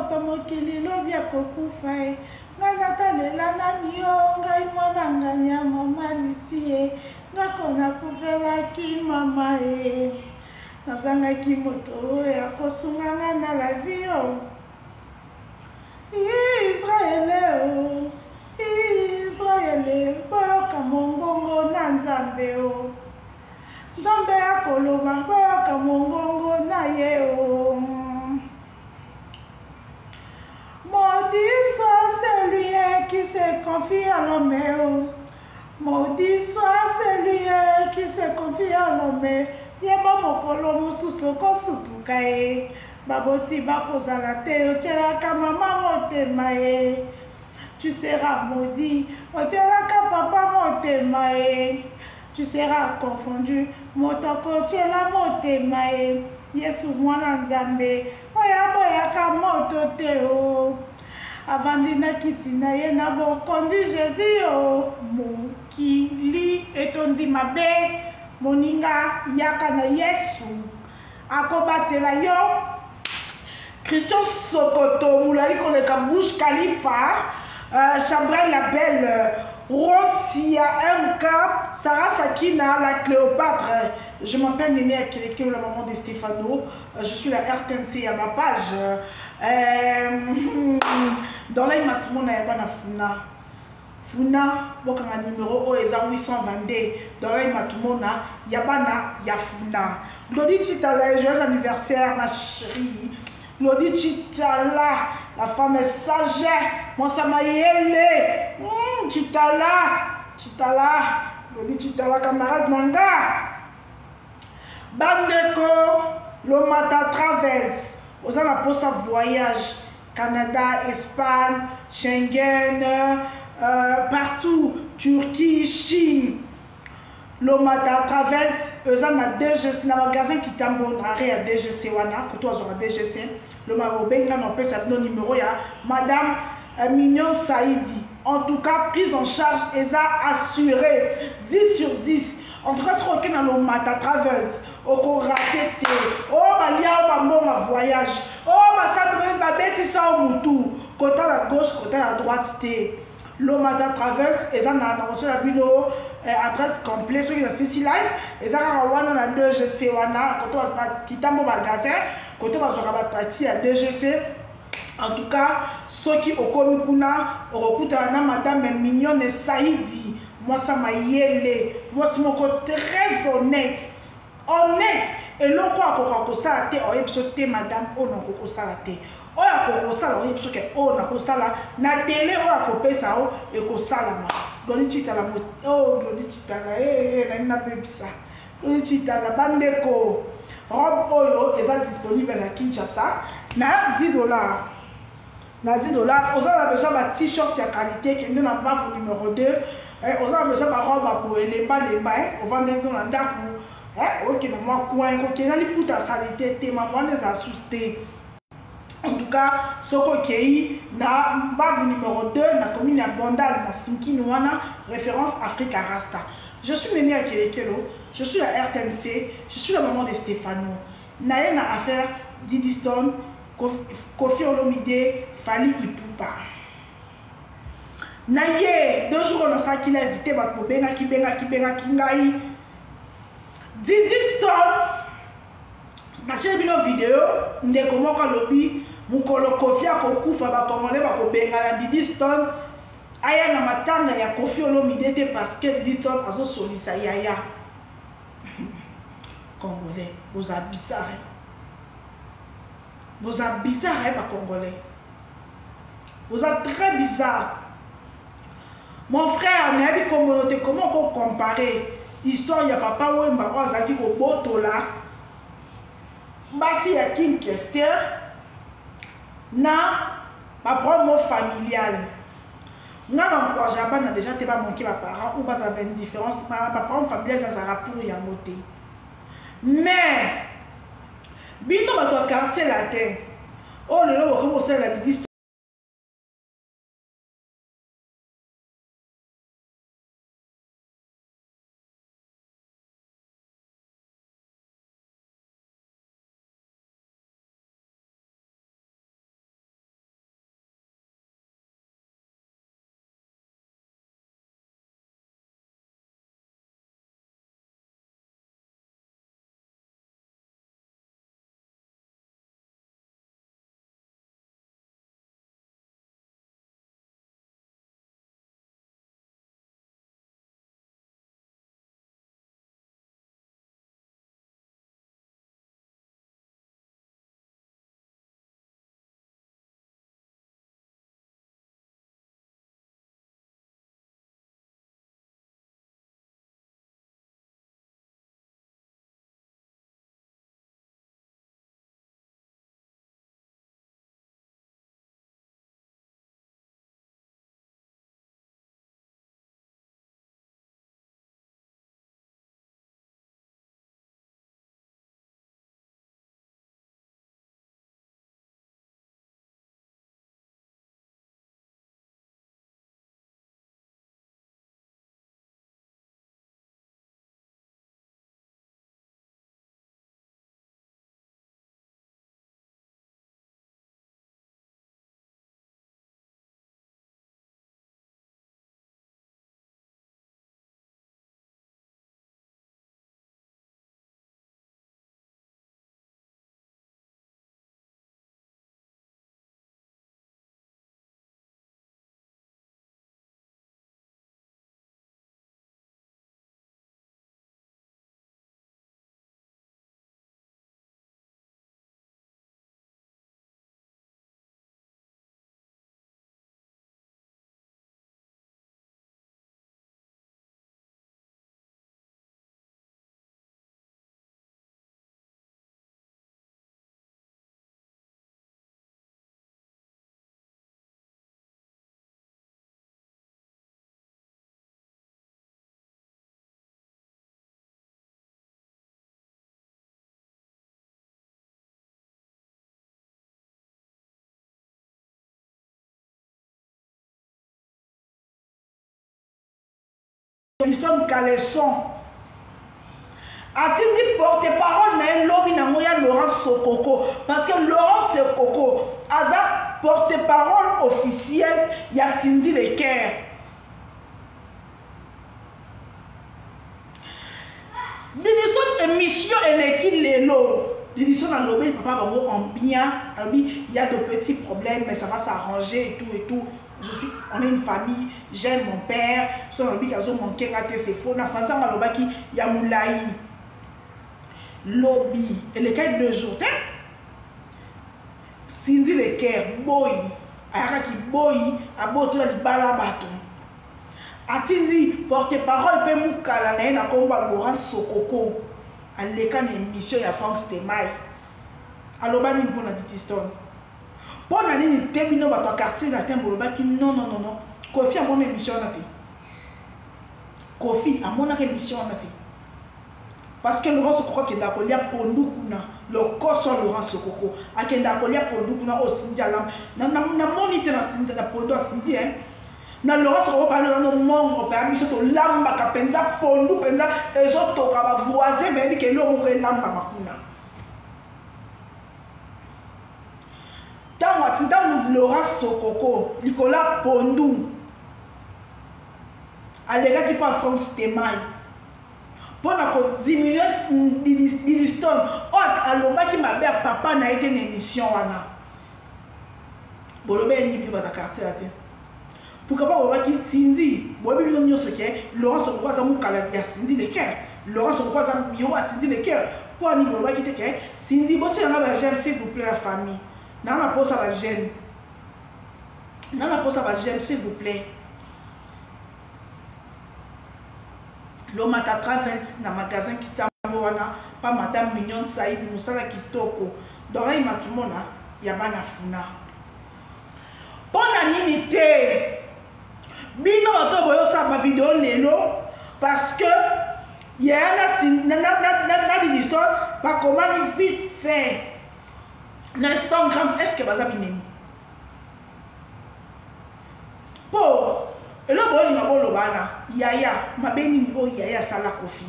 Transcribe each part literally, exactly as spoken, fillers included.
moto mokili lobi akokufa ye ngai natalela nani yo ngai mwana ngai ya mama Lucie ye ngako nakufelaki mama ye nazangaki moto oyo akosunga ngai na la vie yo Israele o Israele boyoka mongongo na nzambe o nzambe akoloba boyoka mongongo na ye o maudit soit celui qui se confie à l'homme maudit soit celui qui se confie à l'homme yeba mokolo mosusu kosutuka ye baboti bakozala te otielaka mama motema ye tu seras maudit otielaka papa motema ye tu seras confondu moto akotiela motema ye Yesu mwana nzambe oyo boyaka moto te o avandi na kiti na ye na bokondi Jésus o mokili etondi mabe moninga yaka na Yesu akobatela yo Christian Sokoto Moulay koleka Burj Khalifa euh, Chabrel la Belle Rosia M K Sarah Sakina la Cléopâtre. Je m'appelle Néné Akeleke, la maman de Stéphano. Je suis la R T N C à ma page. Euh, dans la Imatsumo na yaba na Funa. Funa, bokanga numéro o eza huit cent vingt-deux. Dans la Imatsumo na yaba na ya Funa. Lodi Chitala, joyeux anniversaire ma chérie. Lodi Chitala, la femme est sage. Moi ça m'a yélé. Mmh, Chitala, Chitala. Lodi Chitala, camarade manga. Bandeko, Lomata Travels. Aux la poste voyage. Canada, Espagne, Schengen, euh, partout. Turquie, Chine. Lomata Travels. Aux a D G C, un magasin qui t'a montré à D G C. Wana, que toi, à D G C. Le Marobenga n'a pas sa numéro. Ya Madame euh, Mignon Saïdi. En tout cas, prise en charge, elle a assuré dix sur dix. En tout cas, ce qu'on a dans le Mata Travels, au raté, oh, balia, bambon, voyage, oh, ma salle de bête, ça au moutou, côté à la gauche, côté à la droite, c'était le Mata Travels, et ça, on a la vidéo, adresse complète, sur la C C Live, et ça, on a la deux G C, on a, côté à Kitambo magasin, côté à la à deux G C. En tout cas, ceux qui ont connu Kuna, ont madame Mignonne Saïdi. Moi, ça m'a yélé. Moi, c'est mon côté très honnête. Honnête. Et l'on croit qu'on a ça la tête, on a sauté madame, on a ça la tête. On a ça la tête, on a ça la na télé, on a coupé ça, et qu'on ça la main. Chita la mot. Oh, Goli Chita la, eh, eh, n'a pas ça. Goli Chita la, bandeko. Robe Oyo, est disponible à Kinshasa. Na dix dollars. Na dix dollars. On a besoin d'un t-shirt de qualité qui est dans la barre numéro deux. On a besoin d'un robe pour les bas, les mains. On va dans la dame. Ok, maman, coin, ok, on a les poutres à salité, maman les a sustés. En tout cas, ce qui est na barre numéro deux, na commune à Bondal, na Sinkinouana, référence Africa Rasta. Je suis Néné Akelekelo, je suis la R T N C, je suis la maman de Stéphano. Naye na affaire Didi Stone, Kofi Olomide, Fali Ipupa. Naye, deux jours on a ça qu'il a invité, Batmo Benga, qui Benga, qui Benga, qui Ngai. Didi Stone, j'ai vu une vidéo, on est comme un lobby, mon colo Kofi a Kokufa, va commander, va Benga, la Didi Stone. Aya na matanga ya Kofi Olomide te parce que Didi Stone a son solisa yaya. Congolais, vous êtes bizarre. Vous êtes bizarre, hein, pas Congolais. Vous êtes très bizarre. Mon frère, on a vu communauté, comment on comparer l'histoire de papa Wemba, on a dit au Botola, Bassi à King Kester, na ma promo familiale. Nga n'encourage pas, n'a déjà été pas manqué mes parents ou pas ça une différence. Ma promo familiale dans un rapport y a moté. Mais, bino ma toi quartier latin. Oh le lo comment c'est la Didi Liston Caleçon. A-t-il dit porte-parole na lobby na moya Laurent Sokoko parce que Laurent Sokoko a porte-parole officielle il y a Cindy Leker. L'édition émission et l'équipe Lélo. L'édition dans le lobby papa bango en bien. Il y a de petits problèmes mais ça va s'arranger et tout et tout. Je suis, on est une famille, j'aime mon père. Son lobby qui a manqué raté c'est faux. Na français on a lobby qui Yamoulaï. Lobby et les cas de jour Cindy Leker boy ayaka ki boy aboto la libala bato atindi porte-parole pe mukala na na komba Laurent Sokoko aleka na émission ya Frank Stemai aloba ni mpona Titiston pona nini tebino bato quartier na tembo loba ki non non non non Kofi a mon émission na te Kofi a mon émission na te parce que Laurent Sokoko qui est d'accord, il y a Pondou Kuna, le corps sur Laurent Sokoko, à qui est d'accord, il y a Pondou Kuna au Cindy Alam. N'a monité dans Cindy, dans Pondou à Cindy, hein. Dans Laurent Sokoko, par exemple, dans le monde, on peut amener sur le lamba, Kapenza, Pondou, Penza, et les autres, on va voisin, mais qui est là, on va lamba, Makuna. Dans Laurent Sokoko, Nicolas Pondou, à l'égard qui parle Franck Stemai. Pour diminuer l'histon, alors qui m'a dit papa n'a été une émission wana. Bolobé ni bi bata quartier la terre. Pourquoi pas on va qui Cindy, bobi bi nyo ce que Laurent Sokoko za mu kala ya Cindy Leker. Laurent Sokoko za bio à Cindy Leker. Pour ni boba qui te que Cindy bo si na ba j'aime s'il vous plaît la famille. Na na pose à la j'aime. Na na pose à la j'aime s'il vous plaît. L'homme a travaillé dans le magasin qui t'a pas madame Mignon Saïd, Moussala Kitoko. Dans là, il m'a tout le monde, il y a pas funa. Bonne anniversaire. Bino, on va ma vidéo lélo parce que il y a une histoire, pas comment vite fait. Instagram, est-ce que vous avez mis? Pour. Et là, bon, il m'a bon le Yaya, ma béni oh Yaya sala Kofi.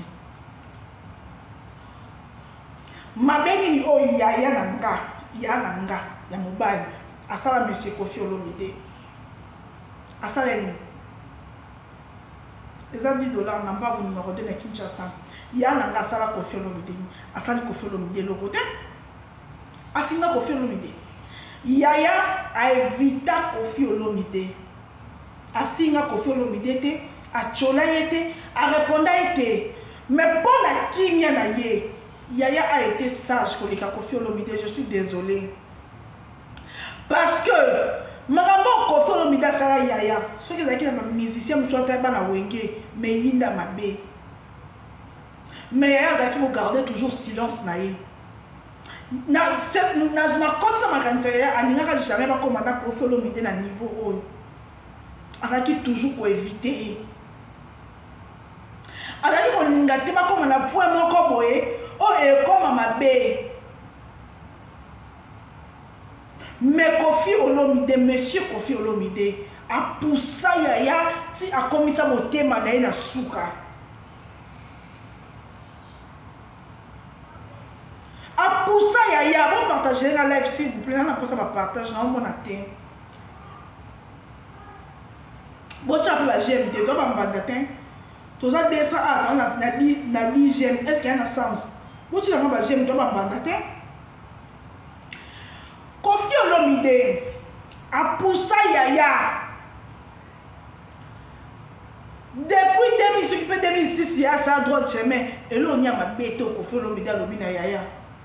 Ma béni oh Yaya nanga, Yaya nanga, ya mobile. Asala monsieur Kofi Olomide. Asala ni. Les a dix dollars n'ont pas vos numéros de la Kinshasa. Yaya nanga asala Kofi Olomide. Asala Kofi Olomide le côté. Afina Kofi Olomide. Yaya a évité Kofi Olomide. A finga Kofi Olomide a chola yete, a répondu été. Mais pour la kimia na ye, Yaya a été sage pour les Kofi Olomide, je suis désolé. Parce que, Marambo Kofi Olomide sala Yaya, ceux qui sont musiciens, nous sommes très à Wenge, mais Linda Mabé. Mais Yaya qui vous gardez toujours silence na ye. Na quand ça m'a rentré, à n'ira jamais pas commander Kofi Olomide na niveau haut. Alors qui toujours pour éviter. Alors on n'a pas comme on a point mon coboé, oh et comme ma bé. Mais Kofi Olomide, monsieur Kofi Olomide, a poussé Yaya si a commis ça mon thème na souka. A poussé Yaya, bon partager la live s'il vous plaît, on a pour ça va partager dans mon atteint. Bon, tu as pu la G M T, tu vas me bagatin. Tu as deux cents à la G M, est-ce qu'il y a un sens? Bon, tu as pu la G M T, tu vas me bagatin. Kofi Olomide a poussé Yaya. Depuis deux mille six, deux mille six, il y a ça à droite chemin. Et là, on y a ma bête au Kofi Olomide à l'obina Yaya.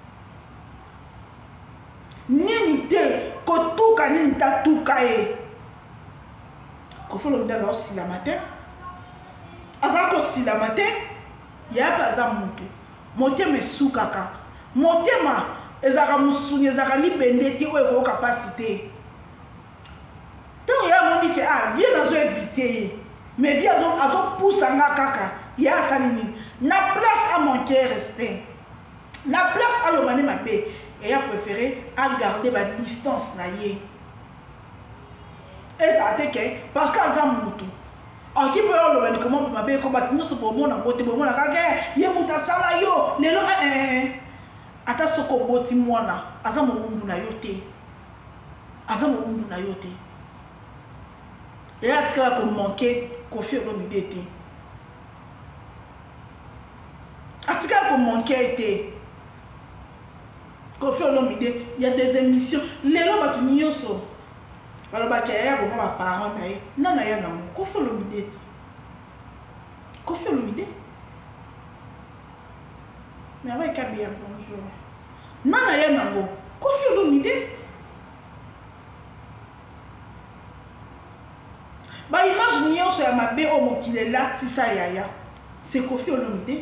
Nyenite, kotu kanita tukae. Kofi Olomide a aussi la matin. A aussi la matin. Il y a pas ça mutu. Monte me soukaka. Monte ma ezaka musuni ezaka libendeti ou eko capacité. Donc il y a mon dit que ah viens dans éviter. Mais viens à zo pousse anga kaka. Il y a ça nini. Na place à manquer respect. Na place à l'omane ma bé. Et a préféré à garder ma distance na yé. Et ça a été que parce qu'à Zamutu, qui peut avoir le médicament pour m'appeler comme nous sommes au monde en côté bon la kage ye muta sala yo lelo eh ata soko boti mwana aza mo mundu na yote aza mo mundu na yote et là tu vas comme manquer Koffi Olomide te atika comme manquer été Koffi Olomide il y a des émissions lelo batu nyoso baloba ke ya bon ma parent na ye non na ya na mo Koffi Olomide ti Koffi Olomide mais avec bien bonjour non na ya na mo Koffi Olomide ba image nyonso ya mabe o mokile latisa yaya c'est Koffi Olomide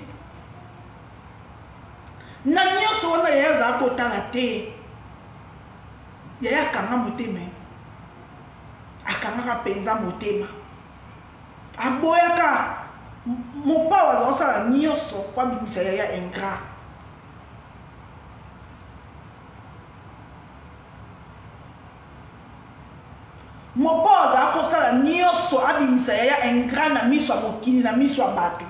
na nyonso wana yaya za kotala te yaya kanga motema akangaka penza motema aboyaka mopa waza osala nyonso kwa bimisa yaya ingrat mopa waza akosala nyonso abimisa yaya ingrat na miso ya mokili na miso ya bato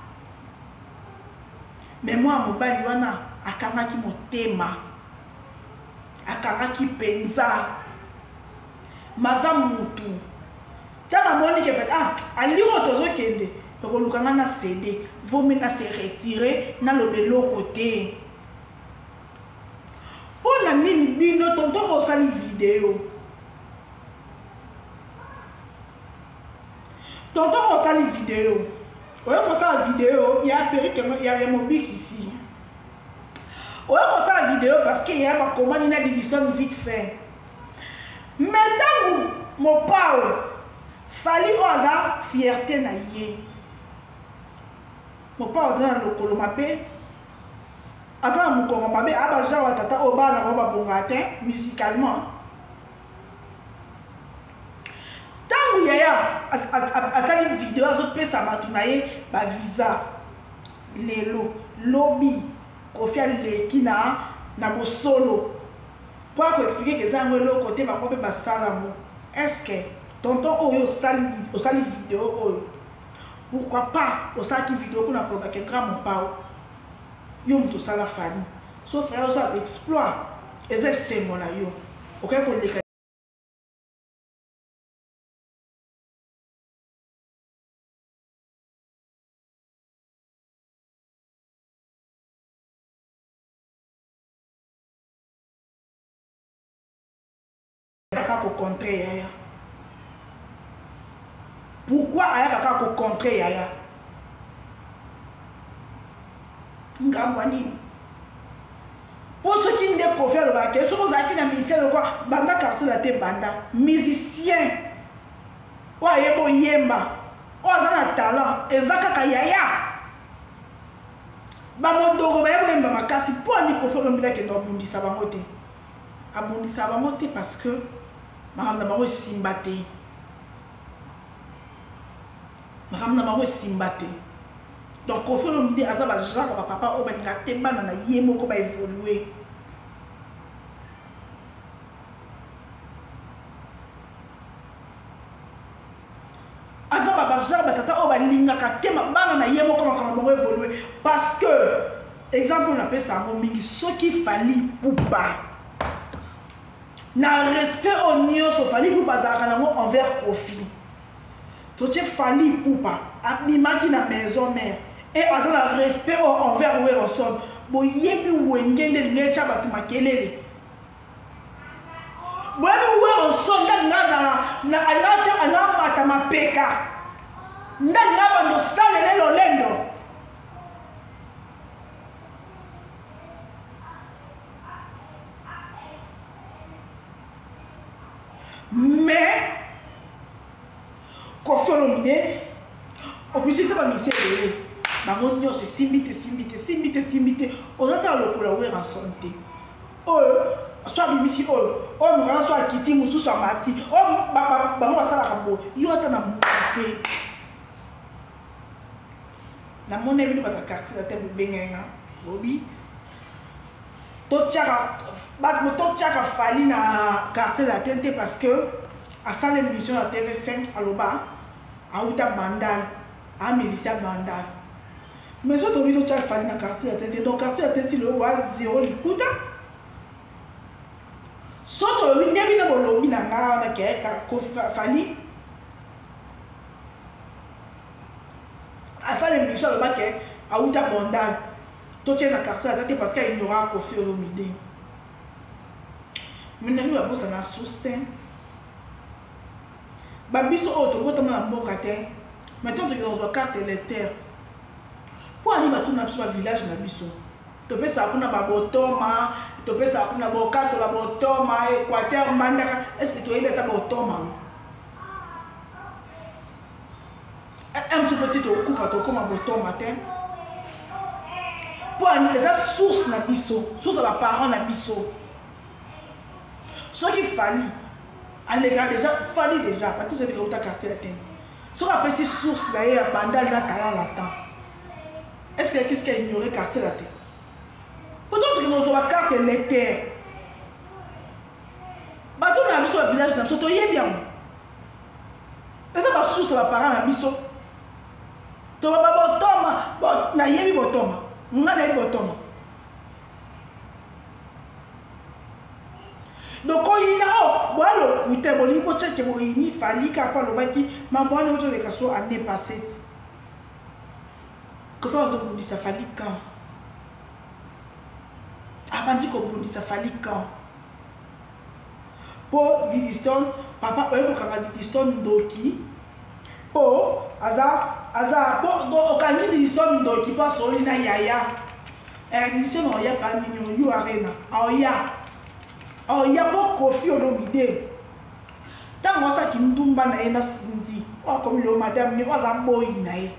me mwa mobali wana akangaki motema akangaki penza maza mutu tala moni ke ah ali moto zo kende ko lukanga na C D vomi na se retirer na lo belo côté ona nini bino tonto ko sali vidéo tonto ko sali vidéo oyo ko sala vidéo ya peri que ya ya mobile ici oyo ko sala vidéo parce que ya ba commande na division vite fait. Maintenant, mon pao, fali oza fierté na ye. Mon pao oza le kolomapé, aza mon kolomapé, abaja wa tata oba na roba bongate musicalement. Tant yaya a fait une vidéo à ce place à matunaye ba visa lelo lobby Koffi Olomide na na bo solo. Pour expliquer que ça est le côté ma propre basalamo. Est-ce que tonton oyo sali au sali vidéo oyo pourquoi pas au sali vidéo pour la proba que grand mon pao yo mto sala fani so frère ça exploit et c'est c'est mon yo OK pour les pour contrer yaya. Pourquoi aya kaka pour contrer yaya? Ngambani. Pour ceux qui ne peuvent faire le bac, ceux qui ont un ministère de quoi, banda quartier la te banda, musicien. Wa yebo yemba. O azana talent, ezaka ka yaya. Ba modoro ba yebo yemba makasi pour ni Koffi Olomide ke ndo bundisa bango te. Abundisa bango te parce que Madame Nabango est simbaté. Madame Nabango est simbaté. Donc, Koffi Olomide a ça, genre, papa, on va gâter, banana, yémo, comment évoluer. Asa, papa, genre, tata, on va linga, gâter, banana, yémo, comment évoluer. Parce que, exemple, on appelle ça, ce qu'il fallait pour pas. Na respect au nion so fali pour bazar envers Koffi. To che fali pour pas abima ki na maison mère et azana respect envers we ensemble. Bo yebi wengende lecha batu makelele. Bo yebi we ensemble na na anacha anamata mapeka. Ndanga bando sale lelo lendo. Mais Koffi Olomide obisite ba misele ba monyo se simbite simbite simbite simbite ozata lokola we en santé oh soit bimisi oh oh mwana soit kiti musu soit mati oh ba ba ba sala kambo yo ata na monté na mone bi ba ta quartier la tête bengenga obi to tchaka bat mo to tchaka fali na quartier la tête parce que à ça l'émission la T V cinq à Loba auta bandal a musicien bandal mais so to bito cha fali na quartier la tête donc quartier la tête le wa zéro likuta so to bi ne bi na bolobi na nga na ke ka ko fali asa le musicien le ba ke auta bandal to che na quartier la tête parce qu'il y aura Koffi Olomide mais ne ba bossa na soutien babiso auto bota na mboka te maintenant tu as une carte électeur pour aller battre na biso village na biso to pesa kuna ba botoma to pesa kuna bokato la botoma Équateur mandaka est-ce que tu es beta botoma un petit peu au coup comme botoma te pour aller les source na biso source ba parents na biso soit qu'il fallait aller déjà fallait déjà pas tout ce que tu as quartier la tête ce qu'on appelle ces sources là, il y a bandal là, talent là-dedans. Est-ce que qu'est-ce qu'il a ignoré quartier là-dedans? Pourtant, tu nous as une carte électeur. Bah, tu n'as pas sur le village, tu n'as pas bien. Est-ce que la source là, parent na biso? Tu vas pas botoma, bon, na yebi botoma, on a yebi botoma. Donc quand il a oh voilà le côté bon il faut checker bon il fallait qu'à pas le bâti maman on a les casseaux année passée que faire on dit ça fallait quand avant dit qu'on dit ça fallait quand pour Didiston papa eux pour quand Didiston doki pour hasard hasard pour donc quand Didiston doki pas soli na yaya et Didiston on y a pas mignon you arena oh ya oh il y a beaucoup Koffi Olomide tant on ça qui ndumba na ena sinzi oh comme le madame ni oza boy na e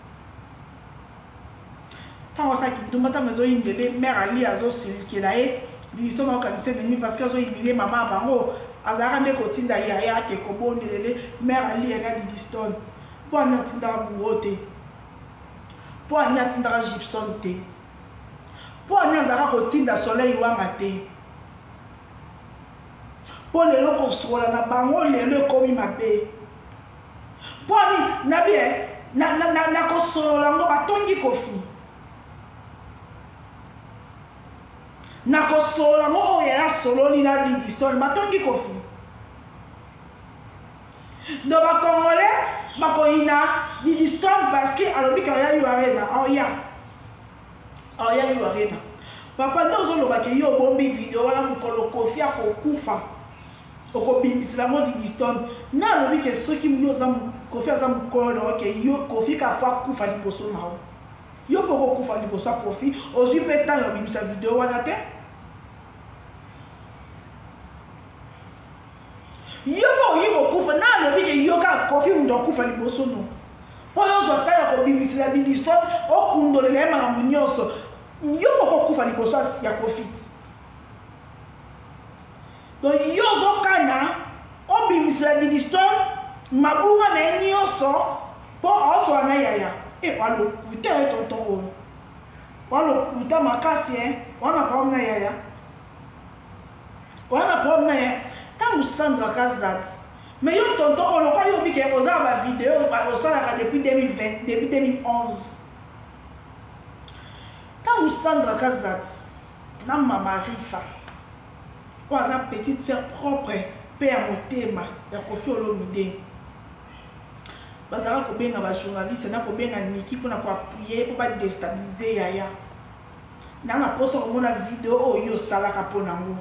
tant on ça qui ndumba tant mazo indele mère ali azo silki la e l'histoire on kan c'est demi parce que azo indele maman bango azara nde ko tinda ya ya ke ko bondelele mère ali era di diston po na tinda buote po na tinda gypsum te po na azara ko tinda soleil wanga te pour les locaux sur la bango les le comme ma paix pour ni na bien na na na na ko solo la ngo batongi Koffi na ko solo la ngo ya solo ni na di histoire batongi Koffi do ba congolais ba ko ina di histoire parce que alobi ka ya yu arena oh ya oh ya yu arena papa ndozo lo ba ke yo bombi video wala mukolo Koffi akokufa oko bimisila mo di diston na lobi ke soki mo za Koffi za mukolo do ke yo Koffi ka fa kufa liboso na o yo poko kufa liboso Koffi ozwi peta yo bimisa video wana te yo ko yo kufa na lobi ke yo ka Koffi ndo kufa liboso no po yo zo ka ya ko bimisila di diston o kundolele ma munyoso yo poko kufa liboso ya Koffi. Donc yozo kana obimisla di diston mabunga na nyoso po oso na yaya e palo kuta tonton o palo kuta makasi hein wana pa na yaya wana pa na yaya ta musandra kazat mais yo tonton o lo kwa yo bike oza ba vidéo ba osala depuis deux mille vingt depuis deux mille onze ta musandra kazat na mama Rifa pour la petite sœur propre, père motema, ya Koffi Olomide. Bazara ko benga ba journaliste na ko benga niki pour na ko appuyer pour pas déstabiliser yaya. Na na poso ko na vidéo o yo sala ka pona ngo.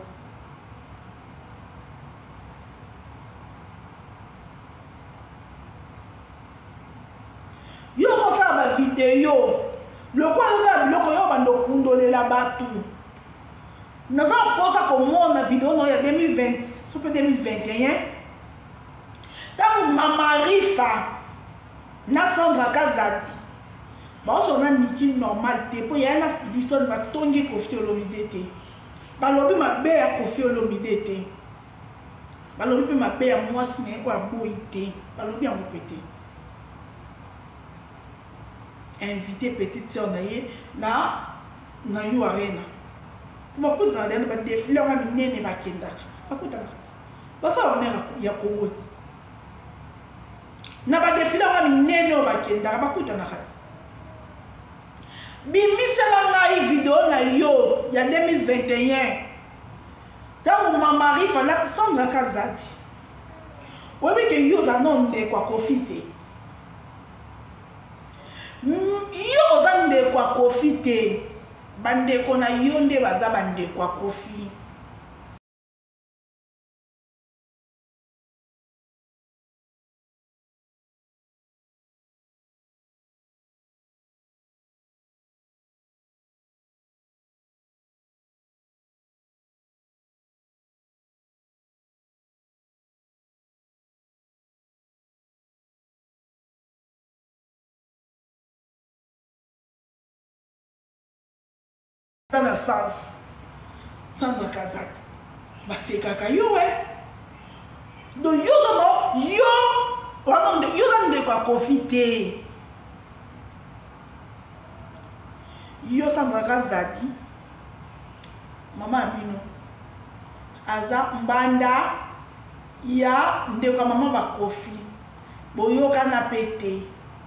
Yo ko sa ba vidéo. Le quoi yo sa lo ko yo ba ndo kundolela batu. Nous avons posé comme la vidéo dans deux mille vingt, sur deux mille vingt et un. Dans Maman Rifa, na Sandra Kazati. Bon, on a une normal. Pour y avoir une histoire de Tongi Koffi Olomide. Balobi ma belle Koffi Olomide. Balobi ma belle moi si mais quoi boité. Balobi en pété. Invité petite sœur naie na na you arena. Pour ma poudre, on a des fleurs à miner et ma kenda. Pas tout à l'heure. Pas ça, on est à Congo. na ba défilé wa minene o bakenda ba kuta na kati bimisela ngai vidéo na yo ya deux mille vingt et un tango mama Rifa na Sandra Kazadi webi ke yo za non de kwa kofite yo za nde kwa kofite bande ko na yo nde baza bande kwa kofi dans le sens Sandra Kazadi basekaka yo eh donc yo zono yo wana yo zande kwa profiter yo Sandra Kazadi mama Amino aza mbanda ya ndeko mama ba kofi boyoka na pete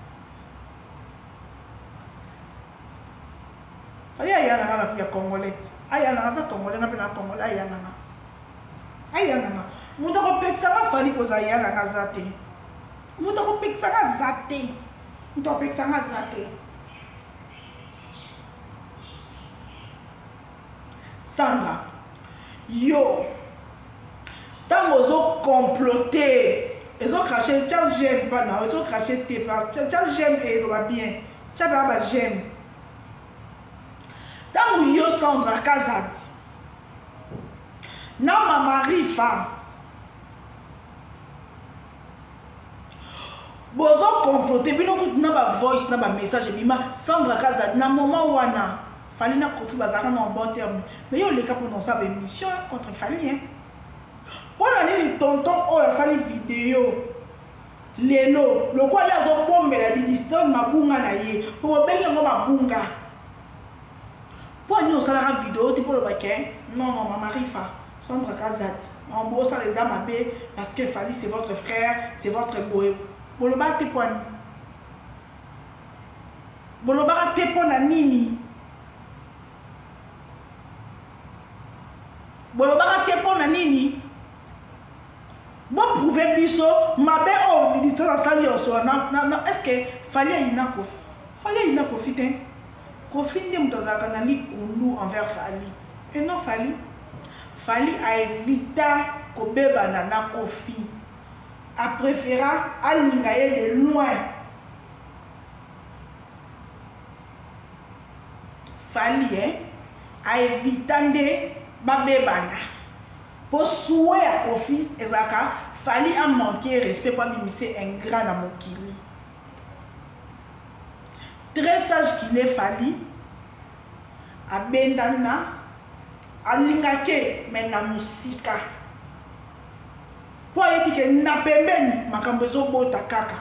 aya yana na ya Congolais aya na sa Congolais na pena Congolais aya na aya na muta ko peksa ka fali ko za yana na zate muta ko peksa ka zate muta ko peksa ka zate Sandra yo tango zo comploter ezo cracher tiens j'aime pas na ezo cracher tes pas tiens j'aime et va bien tiens ba j'aime tango yo Sandra Kazadi na mama Rifa bozo comploter bino kutu na ba voice na ba message bima Sandra Kazadi na moment wana fallait na kofi bazaka na bon terme mais yo leka pour sa émission contre Fali hein pour les tonton oh ya sali vidéo lelo le quoi ya zo bombela di distance mabunga na ye pour benga ngo mabunga pour nous ça la vidéo tu pour le baquet non non maman Rifa Sandra Kazadi en gros ça les a mabé parce que Fali c'est votre frère c'est votre beau pour le battre point pour le battre point na nini bon ba ka tepo na nini bo prouver biso mabe o di to na sali oso na na est-ce que Fali ina ko Fali ina ko fitin ko finde mutazaka na likundu envers Fali et non Fali Fali a évité ko beba na na kofi a préféra alinga de loin Fali hein a évité babebana pour souhait à Kofi ezaka Fali a manqué respect pour lui un grand na mokili très sage qu'il est Fali a bendana alingake mais na musika pour épique na pembeni makambo ezobota kaka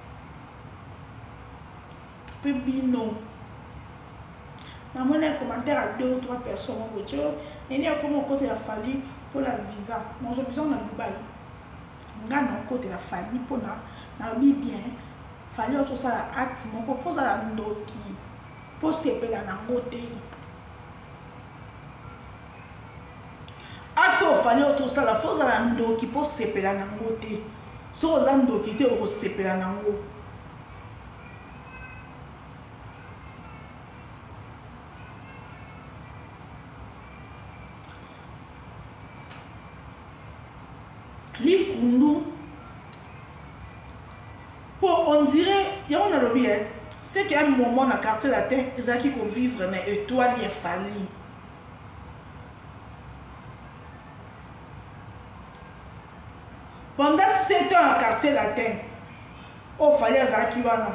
pe bino na mon commentaire à deux ou trois personnes au côté et ni comme côté la Fali pour la visa mon visa na Dubaï nga na côté la Fali pour na na bien Fali autre ça la acte mon ko faut ça la ndoki pour se pela na ngote ato Fali autre ça la faut ça la ndoki pour se pela na ngote so za ndoki te o se pela na ngo Likundu pour on dirait il y a un lobby c'est qu'à un moment dans le quartier latin ils ont qui vivre mais étoile il Fali pendant sept ans au quartier latin au Fali azaki wana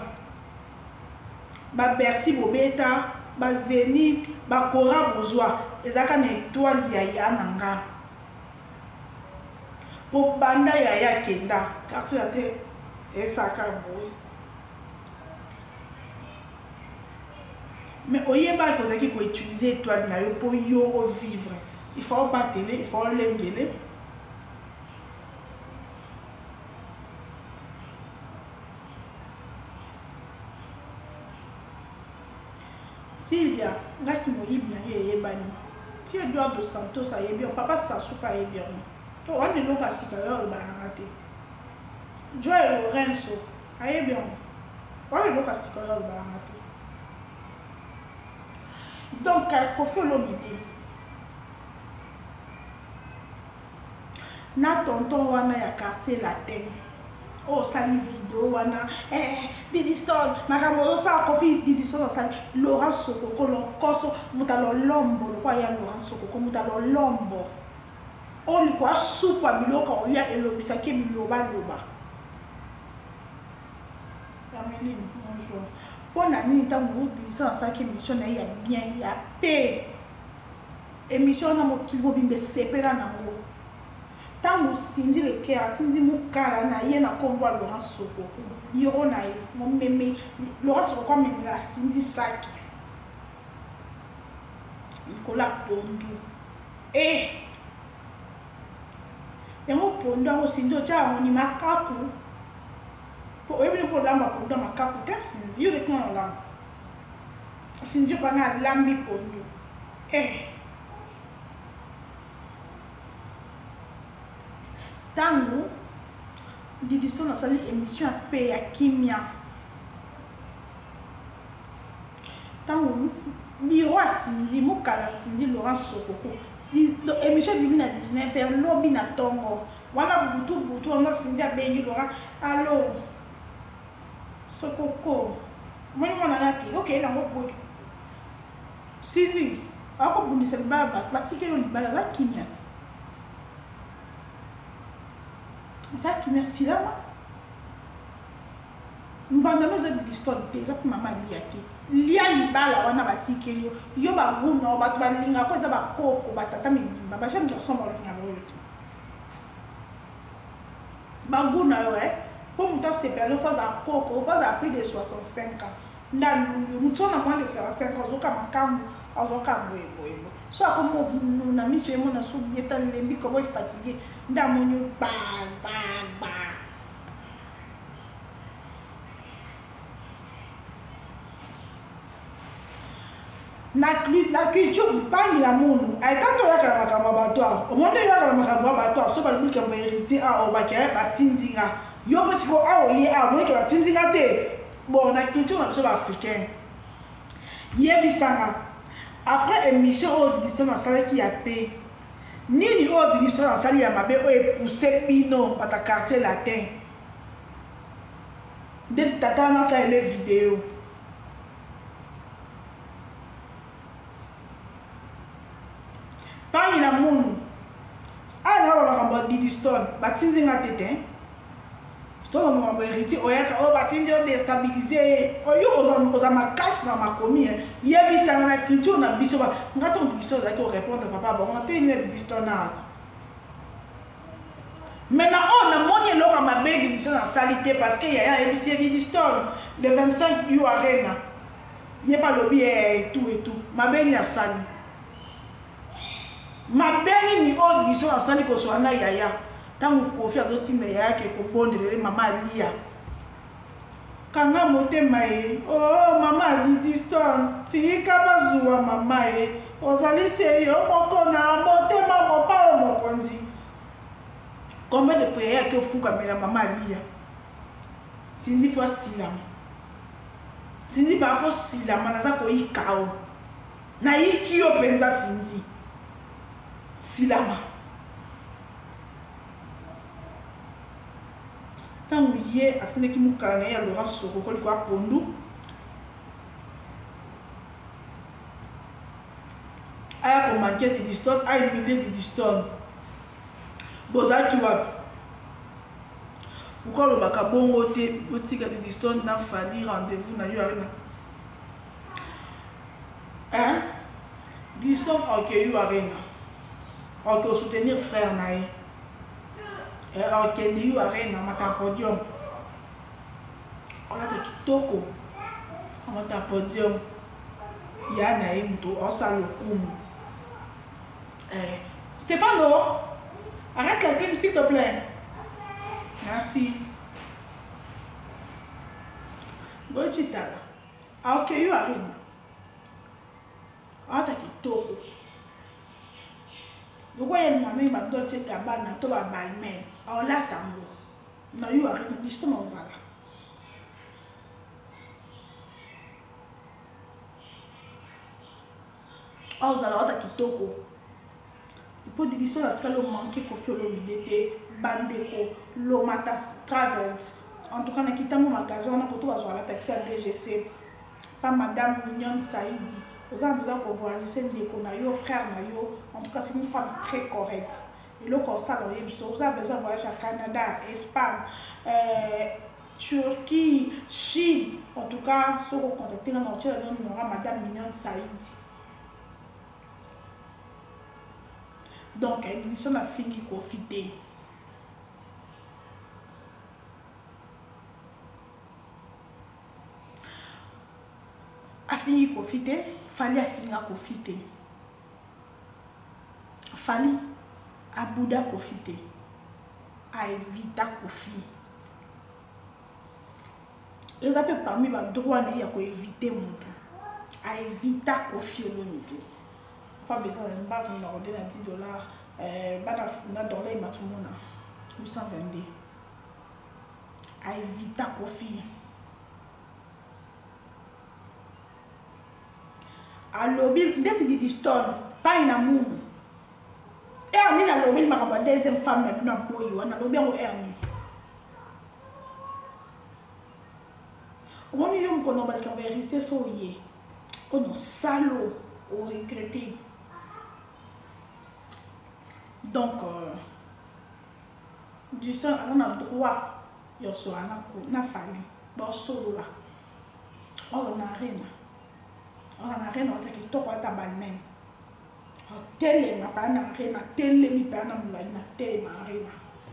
ba Bercy Bobeta ba Zénith ba Kora Bozwa ezaka na étoile ya yananga pour banda ya ya kenda quartier latin et ça boy mais oyeba to zaki ko utiliser étoile na yo pour yo vivre il faut battre il faut l'engueuler Sylvia, là qui m'a dit bien, il est banni. Si Eduardo Santos a bien, papa Sasuka a bien. On est donc à Sikayo, le raté. Joël Lorenzo a bien. On est donc à Sikayo, le raté. Donc, il faut l'obéir. Na tonton wana ya quartier latin. Oh, sali vidéo wana. Eh, Didiston, makambo sa kofi Didiston sali Laurent Sokoko lo koso mutalo lombo lo kwa ya Laurent Sokoko mutalo lombo. Oh, li kwa supa biloko ya elobisa ke biloba loba. Amélie, bonjour. Bonne année, tant que vous ça ça qui émission na ya bien ya paix. Émission na mo kibo bimbe sepela na ngo. Tant que Cindy le cœur, Cindy mukara na ye na kombo Laurent Sokoko. Yoro na ye, mon mémé Laurent Sokoko me la Cindy Saki. Nicolas Pondu. Eh. Yango Pondu ngo Cindy ocha mo ni makaku. Pour eux, pour l'âme, pour dans ma capitale, c'est Dieu le temps là. C'est Dieu pas na lambi pour nous. Eh. Tango, Didiston a sali émission à paix à Kimia. Tango, Biro a Cindy, Mokala Cindy, Laurent Sokoko. Émission de à dix-neuf heures, lobby na tongo. Voilà, boutou, boutou, on a Cindy à Béni, Laurent. Allô. Sokoko. Moi, je suis ok, là, on va Cindy, alors que vous dites que vous avez dit que vous avez dit que ça qui m'a si là, nous avons des histoires déjà pour maman liaki. Lia ni bala wana batiki yo yo ba buno ba tuba linga ko za ba koko ba tata mimba ba jamais garçon ba linga ba yoto. Ba buno yo eh pour muta se perdre faut za koko faut za plus de soixante-cinq ans. Nda muto na moins de soixante-cinq ans zoka makambu azoka boye boye. Soit comme nous na miso emo na so bieta lembi ko boy fatigué nda monyo ba ba ba. Na la culture pas la monde ay tanto ya kala makamba bato o monde ya kala makamba bato so ba lubika mba héritier a o ba kaya batinzinga yo parce ko a o ye a mo ke batinzinga te bon na culture na so ba africain yebisanga après émission au Didiston na sala ki ya pe nini au Didiston na sala ya mabe o e pousser pino pata quartier latin de tata na sa les vidéos. Pas il a mon ah non on va Didiston batinzi nga tete to on va hériter oyaka o batinzi o déstabiliser oyo oza oza makasi na makomi yebisa na culture na biso ba ngato biso za ko répondre papa bon on te une Didiston na maintenant on a monné lo ma be Didiston na salité parce que yaya yebisa Didiston le vingt-cinq U Arena il pas lobby et tout et tout ma be ni asali ma beni ni o diso asali ko so na yaya tangu kofi azoti me yake ko bondele mama lia kanga motema e oh mama Didiston tika bazuwa mama e ozali se yo moko na motema mopa mokonzi combien de fois yake fuka mela mama lia sindi fo silama sindi ba fo silama na za ko ikao na ikio penza sindi silama tangu ye asine ki mukana ya Laurent Sokoko liko apondu aya ko manquer Didiston aya humilier Didiston bozaki wapi pourquoi le baka bongo te otika Didiston na fali rendez-vous na yo arena hein Didiston ok yo arena on peut soutenir frère naï et on kende yu arena mata podium on a de kitoko on mata podium ya naï mto on sa le kum eh Stéphano arrête la game s'il te plaît merci Gochitala ok yu arena ata kitoko loko ye na me ba dote kabana to ba balmen aola tango na yo ari na bisto na ozala ozala ata kitoko po di biso na tika lo manke kofi olobide bandeko lo mata travels en tout cas na kitango magasin wana poto bazwaka la taxi ya B G C pa madame Mignonne Saïdi oza besoin ko voyager ndeko na yo frère na yo en tout cas c'est une femme très correcte eloko osala oyebi so oza besoin voyage à Canada Espagne euh, Turquie Chine en tout cas soko contacter na otia na numéro madame Mignonne Saïdi. Donc émission na fini profiter a fini profiter fallait a fini à profiter fallait à Bouddha profiter à éviter profiter et ça peut parmi les droits il y a éviter mon à éviter profiter le monde pas besoin de pas vous demander dix dollars euh bana na dollar et matumona huit cent vingt-deux à éviter profiter alobi ndeti di diston pa ina mungu e ani na lobi makamba deuxième femme na bina boyi wana lobi ngo erni on est on connaît pas qu'on vérifier so yé on salo au regretter donc euh, du sang on a droit yo so ana ko na famille ba solo la on a rien on a rien on a qui to kwa tabalmen tele ma pa na rien tele mi pa na mula na tele ma rien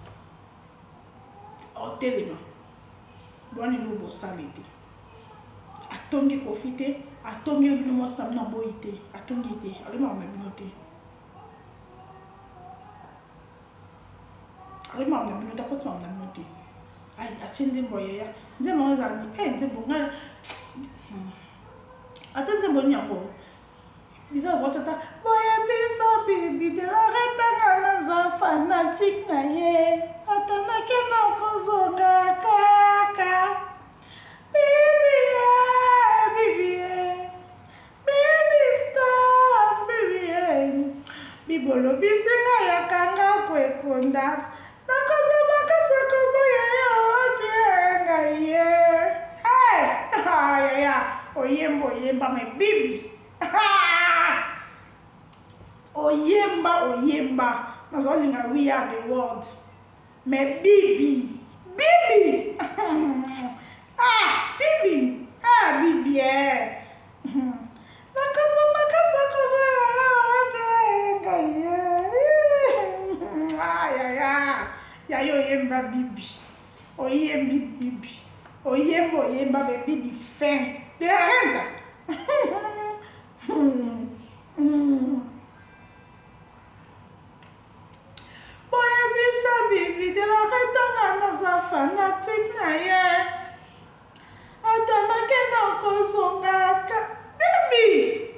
o tele ma boni no bo salite atongi profiter atongi no mo sta na boite atongi te ali ma ma binote ali ma ma binote ko twa na binote ai atende boye ya nze mo za ni eh nze bo ngala atende bo nyako biso vote ta boye biso bibi de la retanga na za fanatique na ye atana ke na kozonga kaka bibi bibi bibi stop bibi bibolo bisenga ya kanga kwekonda nakosema kasako boye ya wapienga ye hey ya ya oyemba oyemba me bibi oyemba oyemba nazolinga we are the world me bibi bibi ah bibi ah bibi eh nakasa makasa koba ya ya ah ya ya ya yo oyemba bibi oyembi bibi oyemba oyemba me bibi fin de la renta boye bisa bibi de la retanga na za fanatique na ye atamake na kozonga bibi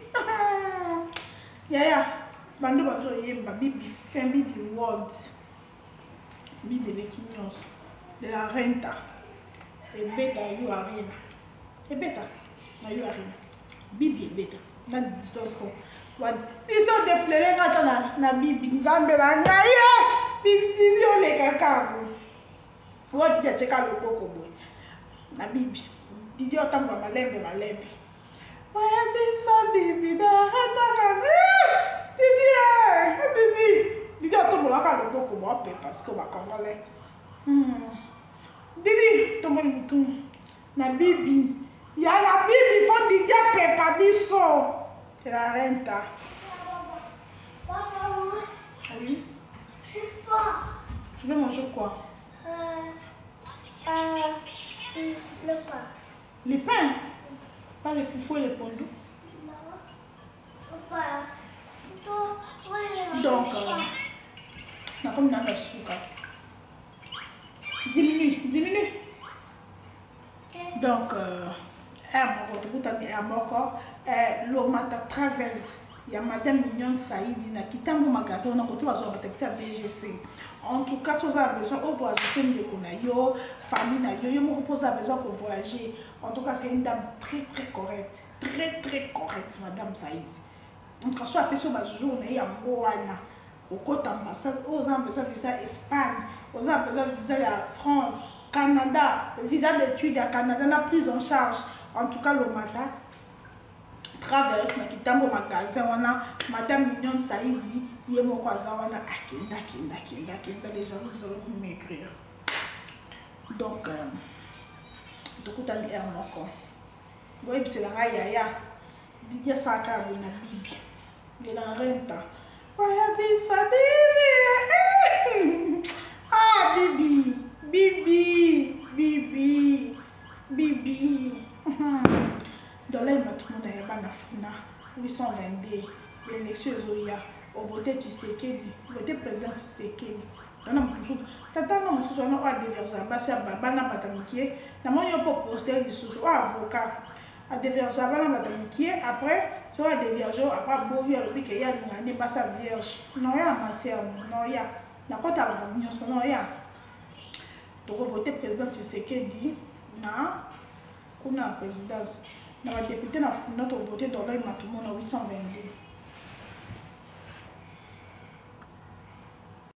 yaya bandu bazoyemba bibi fin bibi world bibi leki nyonso de la renta ebeta yo arena ebeta na yo arena bibi ebeta na distance ko wa iso de plere ngata na na bibi nzambe na ngai bibi bibi oleka kango wa dia cheka lokoko boy na bibi didi otamba malembe malembe waya bisa bibi da hata na bibi eh bibi didi otombola ka lokoko bo pe parce que ba congolais hmm bibi tombo mutu na bibi ya la bibi font di dia pepa biso c'est la renta. Oui. Je sais pas. Tu veux manger quoi? Euh, euh, le pain. Les pains? Pas les foufous et les pondous? Non. Pas. Donc, euh, on a comme dans le sucre. Diminue, diminue. Okay. Donc, euh, Lomata Travels. Il y a Madame Mignon Saïdi qui est mon magasin, on a côté à B G C. En tout cas, si vous avez besoin de voyager, yo famille, yo yo me pose besoin de voyager. En tout cas, c'est une dame très très correcte, très très correcte, Madame Saïdi. En tout cas, soit appelé sur ma journée, il y a Moana, au côté ambassade, aux gens besoin de visa Espagne, aux gens besoin de visa à France, Canada, visa d'études à Canada, la prise en charge. En tout cas, le matin. Traverse na kitambo magasin wana Madame Mignon Saïdi yé mon voisin wana akenda kenda kenda kenda les gens vous allez m'écrire donc euh, donc tu as mis un mot oui c'est la yaya Didier Saka na bibi de la renta ouais bisa bibi ah bibi bibi bibi bibi dans les tout le monde a funa huit cent vingt-deux l'élection zoya au voté Tshisekedi voté président Tshisekedi dans mon sous tata non sous on a déverser basi baba na batamikie na moi yo pour poster sous avocat a déverser baba na batamikie après tu as déverger après bovi le bi que ya ngane basa vierge non ya matière non ya na kota ba nyonso non ya donc voté président Tshisekedi na kuna présidence. Dans la députée, nous avons voté dans le huit cent vingt-deux.